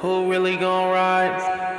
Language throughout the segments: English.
Who really gon' ride?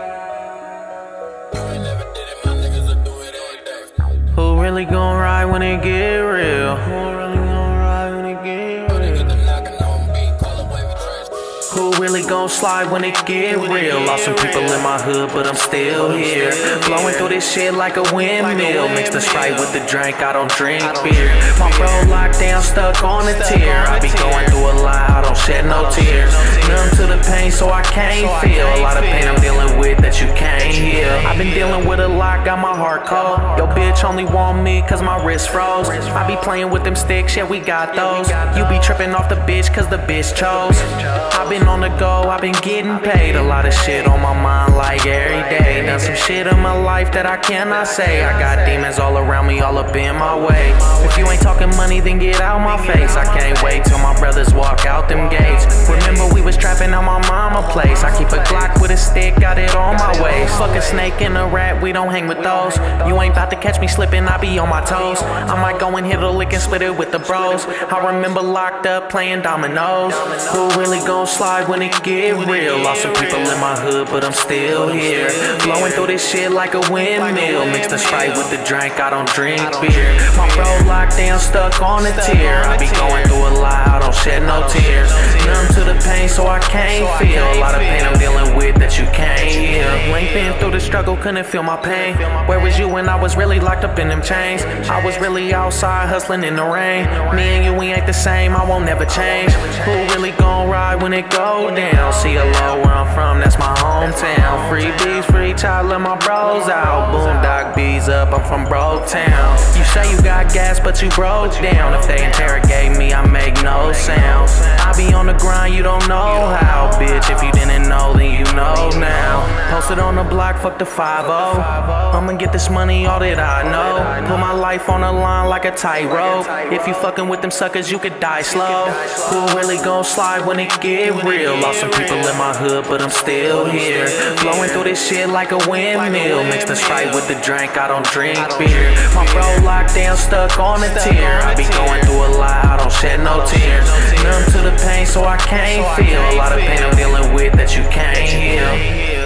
You ain't never did it, my niggas will do it every day. Who really gon' ride when it get real? Who really gon' ride when it get Oh, they real? get the knocking on beat, call it wavy trash. Who really gon' slide when it get real? Lost some people in my hood, but I'm still here. Blowing through this shit like a windmill. Mix the Sprite with the drink, I don't drink beer. My bro locked down, stuck on a tear. I be going through a lot, I don't shed no tears. Numb to the pain, so I can't feel. A lot of pain I'm dealing with that you can't heal. I've been dealing with a lot, got my heart cold. Yo bitch only want me cause my wrist froze. I be playing with them sticks, yeah we got those. You be tripping off the bitch cause the bitch chose. I've been on the go, I've been getting paid. A lot of shit on my mind like every day. Done some shit in my life that I cannot say. I got demons all around me, all up in my way. If you ain't talking money, then get out my face. I can't wait till my brothers walk out them gates. Remember we was trapping on my mama place. I keep a Glock with a stick, got it on my waist. Fuck a snake and a rat, we don't hang with those. You ain't about to catch me slipping, I be on my toes. I might go and hit a lick and split it with the bros. I remember locked up playing dominoes. Who really gon' slide when it get real? Lost some people in my hood, but I'm still here. Blowing through this shit like a windmill. Mix the Sprite with the drink, I don't drink beer. My bro locked down, stuck on a tear. I be going through a lot, I don't shed no tears. Numb to the pain, so I can't feel. A lot of pain I'm dealing with that you can't heal. You ain't been through the struggle, couldn't feel my pain. Where was you when I was really locked up in them chains? I was really outside hustling in the rain. Me and you, we ain't the same, I won't never change. Who really gon' ride when it go down? See a low where I'm from, that's my hometown. Free bees, free child, let my bros out. Boondock bees up, I'm from Broketown. You say you got gas, but you broke down. If they interrogate me, I make no sound. I be on the grind, you don't know how. Bitch, if you didn't know, then you know now. Posted on the block, fuck the 5-0. I'ma get this money, all that I know. Put my life on the line like a tightrope. If you fucking with them suckers, you could die slow. Who really gon' slide when it get real? Lost some people in my hood, but I'm still here. Blowing through this shit like a windmill. Mix the Sprite with the drink, I don't drink beer. My bro locked down, stuck on a tear. I be going through a lot, I don't shed no tears. Numb to the pain, so I can't feel. A lot of pain I'm dealing with that you can't heal.